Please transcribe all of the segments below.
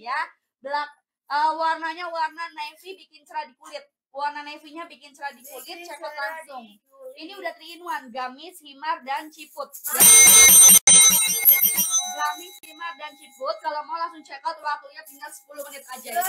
ya. Warnanya warna navy bikin cerah di kulit. Warna navy-nya bikin cerah di kulit, check out langsung. Ini udah 3 in 1, gamis, himar, dan ciput. Gamis, himar, dan ciput. Kalau mau langsung check out, waktunya tinggal 10 menit aja. 10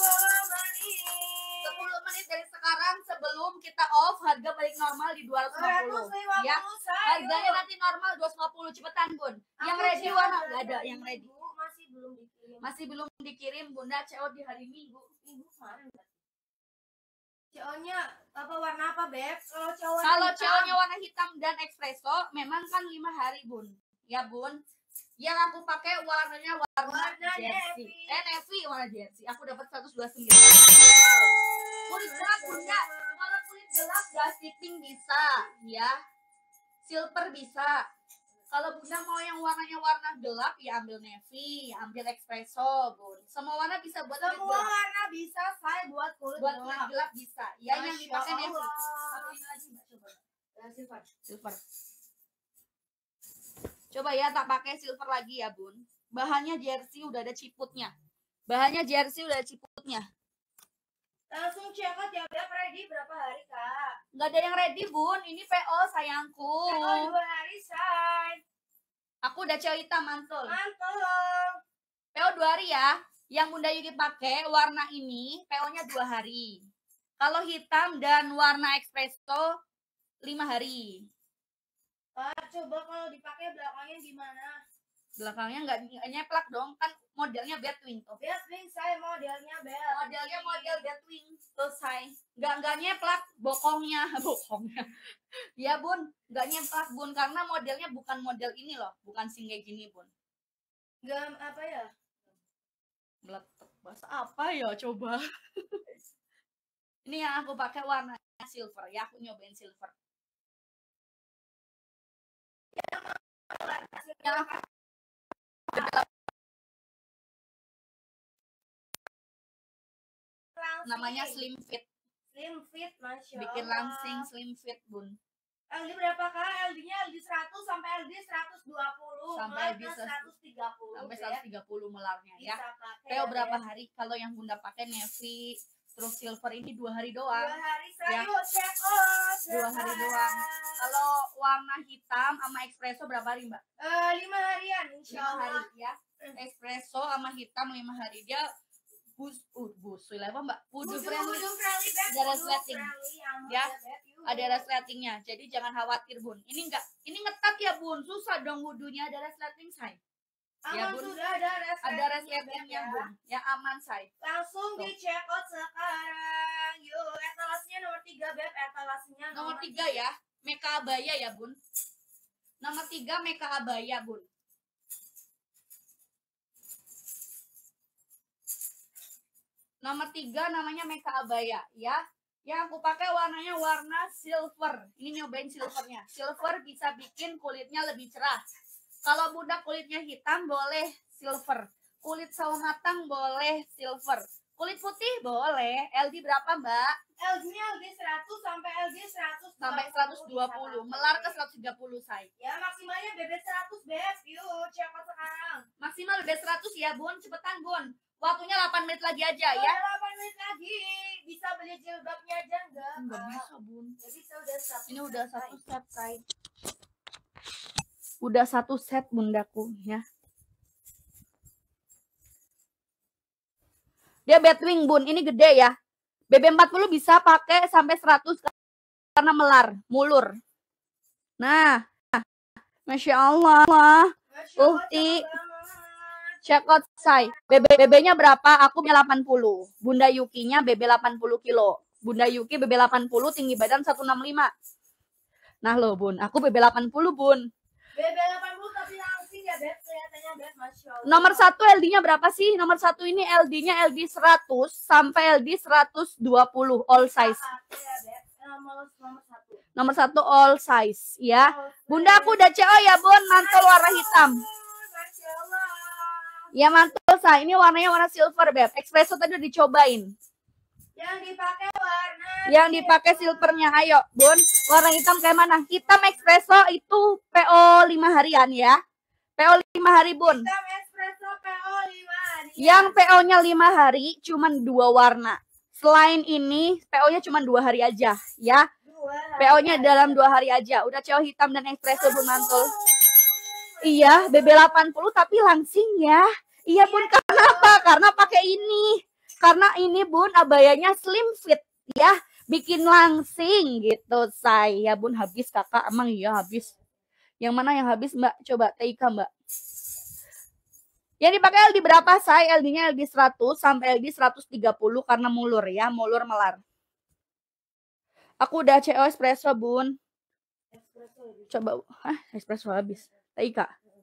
menit dari sekarang sebelum kita off, harga balik normal di 250. Ya, harganya nanti normal 250. Cepetan Bun. Yang ready warna nggak ada yang ready. Masih belum dikirim Bunda. CO di hari Minggu. Minggu kemarin. CO-nya apa warna apa Beb? Kalau CO-nya warna hitam dan espresso, memang kan 5 hari Bun. Ya Bun. Yang aku pakai warnanya warna jersey. Navy warna jersey. Aku dapat 129. Kulit gelap Bunda. Kalau kulit gelap gas tipping bisa, ya. Silver bisa. Kalau Bunda mau yang warnanya warna gelap, ya ambil navy, ambil espresso, Bun. Semua warna bisa buat kulit gelap. Semua warna bisa, saya buat kulit gelap bisa. Ya, yang dipakai navy. Satu ini lagi Mbak, coba. Silver. Coba ya, tak pakai silver lagi ya, Bun. Bahannya jersey udah ada ciputnya. Langsung check out ya, Beb. Ready berapa hari, Kak? Nggak ada yang ready, Bun. Ini PO, sayangku. PO 2 hari, say. Aku udah cewek hitam, mantul. PO 2 hari ya. Yang Bunda Yuki pakai warna ini, PO-nya 2 hari. Kalau hitam dan warna espresso, 5 hari. Pak, coba kalau dipakai belakangnya gimana? Belakangnya nggak nyeplak dong, kan modelnya Batwing tuh. Batwing saya modelnya model Batwing tuh saya. Nggak nyeplak bokongnya. Ya Bun, nggak nyeplak Bun karena modelnya bukan model ini loh, bukan sing kayak gini Bun. Nggak apa ya? Meletek bahasa apa ya coba? Ini yang aku pakai warnanya silver ya, aku nyobain silver. Yang namanya slim fit, Masya Allah. Bikin langsing slim fit Bun. LD berapa Kak? LD-nya LD 100 sampai LD 120 sampai bisa 130 sampai 130 melarnya ya. PO berapa hari? Kalau yang Bunda pakai navy terus silver ini 2 hari doang. 2 hari saya check out. 2 hari doang. Kalau warna hitam sama espresso berapa hari Mbak? 5 harian insyaallah. 5 hari ya. Espresso sama hitam 5 hari. Dia apa Mbak? Wudu friendly. Ada resleting. Ya, ada resletingnya. Jadi jangan khawatir Bun. Ini ngetat ya Bun. Susah dong wudunya, ada resleting say. Ya Bun. Sudah ada resletingnya Bun. Ya aman say. Langsung di check out sekarang. Yuk, etalasenya nomor 3 Beb. Etalasenya nomor 3 ya. Meka abaya ya Bun. Nomor 3 meka abaya Bun. Nomor 3 namanya meka abaya ya. Yang aku pakai warnanya warna silver. Ini nyobain silvernya. Silver bisa bikin kulitnya lebih cerah. Kalau Bunda kulitnya hitam boleh silver. Kulit sawo matang boleh silver. Kulit putih boleh. LD berapa Mbak? LD-nya LD 100 sampai LD 120. Sampai 120. Melar ke 130 say. Ya maksimalnya BB 100 Beb. Yuk cepat sekarang. Maksimal BB 100 ya Bun. Cepetan Bun. Waktunya 8 menit lagi aja ya. 8 menit lagi. Bisa beli jilbabnya aja enggak? Enggak bisa Bun. Ya bisa udah satu. Ini udah satu set say. Udah satu set Bundaku ya. Dia Batwing Bun. Ini gede ya. BB40 bisa pakai sampai 100 karena melar, mulur. Nah. Masya Allah. Uhti. Check out say. BB-nya berapa? Aku BB 80. Bunda Yukinya BB 80 kilo. Bunda Yuki BB 80 tinggi badan 165. Nah loh Bun, aku BB 80 Bun. BB 80 tapi langsing ya Beb, kelihatannya Beb, Masya Allah. Nomor 1 LD-nya berapa sih? Nomor 1 ini LD-nya LD 100 sampai LD 120 all size. Nomor 1 all size ya. Bunda aku udah CO ya Bun, mantul warna hitam. Ya mantul say, ini warnanya warna silver Beb. Espresso tadi udah dicobain. Yang dipakai silvernya, ayo Bun. Warna hitam kayak mana? Hitam espresso itu PO 5 harian ya. PO 5 hari Bun. Hitam espresso PO 5 hari. Yang PO-nya 5 hari cuman 2 warna. Selain ini PO-nya cuma 2 hari aja ya. PO-nya dalam 2 hari aja. Udah CO hitam dan espresso Bun Mantul. Iya, BB80 tapi langsing ya. Iya Bun, kenapa? Karena pakai ini. Karena ini Bun abayanya slim fit ya. Bikin langsing gitu saya Bun. Habis kakak, emang iya habis. Yang mana yang habis Mbak? Coba TIK Mbak. Yang dipakai LD berapa say? LD-nya LD 100 sampai LD 130 karena mulur ya, mulur melar. Aku udah CO espresso Bun. Coba, espresso habis. TIK.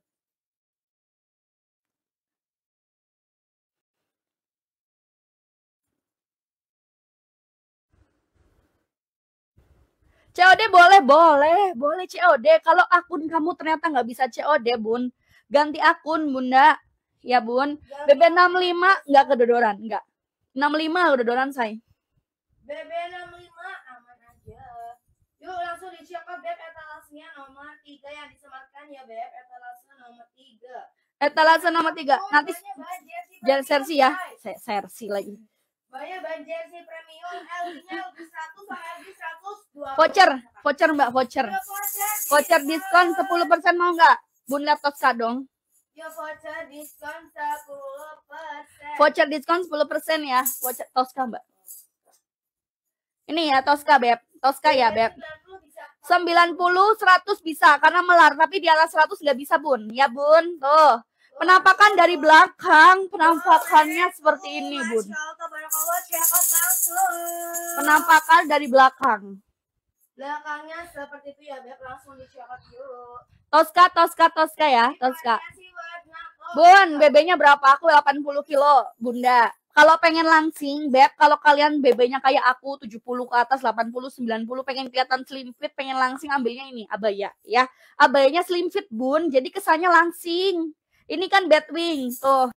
COD boleh COD. Kalau akun kamu ternyata nggak bisa COD Bun, ganti akun Bunda. Ya Bun, BB65 nggak kedodoran, nggak. 65 kedodoran say. BB65 aman aja. Yuk langsung di-check Beb etalasenya nomor 3 yang disematkan ya Beb, etalase nomor 3. Etalase nomor 3. Nanti jangan sersi ya. Sersi lagi. Banyak banjir sih premium, LD-nya LD 100 sama LD 120. Voucher Mbak, voucher. Voucher diskon 10% mau nggak? Bun lihat Tosca dong. Ya voucher diskon 10%. Voucher diskon 10% ya. Voucher Tosca Mbak. Ini ya Tosca Beb. Tosca ya Beb. 90 100 bisa karena melar, tapi di atas 100 nggak bisa Bun. Ya Bun, tuh. Penampakan dari belakang, penampakannya seperti ini Bun. Penampakan dari belakang. Belakangnya seperti itu ya Beb, langsung di-check yuk. Tosca ya, Tosca. Bun, BB-nya berapa? Aku 80 kilo, Bunda. Kalau pengen langsing, Beb, kalau kalian BB-nya kayak aku 70 ke atas, 80, 90, pengen kelihatan slim fit, pengen langsing, ambilnya ini, abaya ya. Abayanya slim fit, Bun, jadi kesannya langsing. Ini kan Batwing, tuh.